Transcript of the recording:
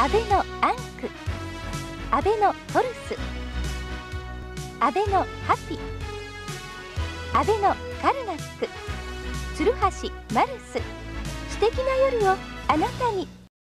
阿部のアンク、阿部のトルス、阿部のハピ、阿部のカルナック、鶴橋マルス、素敵な夜をあなたに。